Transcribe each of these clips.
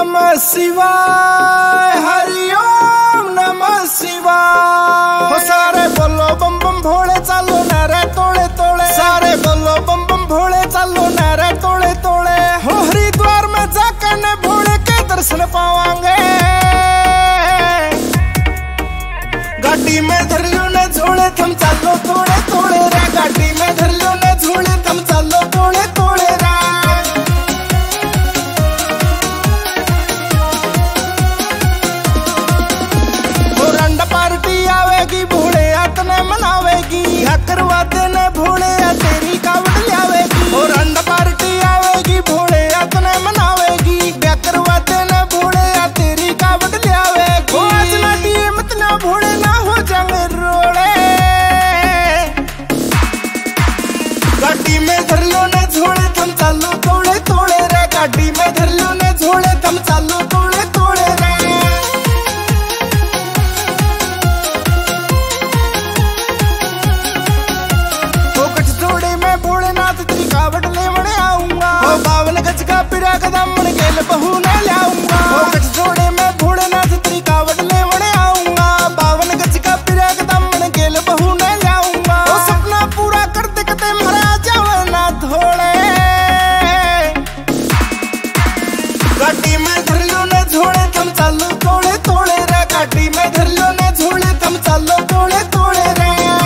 नमः शिवाय, हरिओम नमः शिवाय। हो सारे बोलो बम बम भोले, चालो नारे तोड़े तोड़े। सारे बोलो बम बम भोले, चालो नारे तोड़े तोड़े। हो हरिद्वार में जाकर न भोले के दर्शन पावांगे। गाड़ी में धर लो न झोले, थम चालो तोड़े तोड़े रे। गाड़ी में धर लो न झोले, थम चालो तोड़े तोड़े रे। पार्टी आवेगी भोले आतने मनावेगी। क्या करवा देने भोले या तेरी कावड़ लावेगी। और अंडा पार्टी आवेगी भोले आतने मनावेगी। क्या करवा देने भोले या तेरी कावड़ लावेगी। ओ आज ना दिए मत ना भोले, ना हो जाए रोड़े। गाड़ी में धर लो न झोले, थम चालो तोड़े तोड़े रे। गाड़ी में धर लो न झोले, थम चालो तोड़े तोड़े रे। कावड़ ले मने आऊंगा। ओ 52 गज का पिरा कदम गेल बहू न लाऊंगा। ओ गज जोड़े में भोलेनाथ तेरी कावड़ ले मने आऊंगा। 52 गज का पिरा कदम गेल बहू न लाऊंगा। ओ सपना पूरा कर दे कते मरा जावे ना थोड़े। गाड़ी में धर लो न झोले, थम चालो तोड़े तोड़े रे। गाड़ी में धर लो न झोले, थम चालो तोड़े तोड़े रे।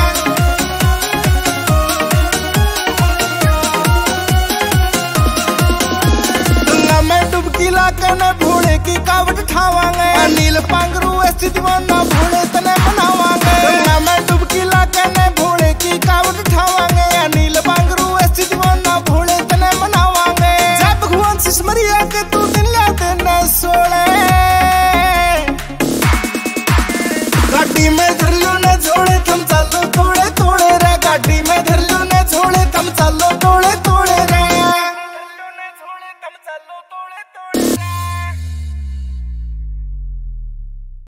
कने भोले की कावड़ ठावांगे। अनिल पांगरू ऐसी दीवाना भोले तने मनावांगे। गंगा में डुबकी लाके भोले की कावड़ ठावांगे। अनिल पांगरू ऐसी दीवाना भोले तने मनावांगे। जय भगवान शिश मरिया के तू दिन ला देना सोले।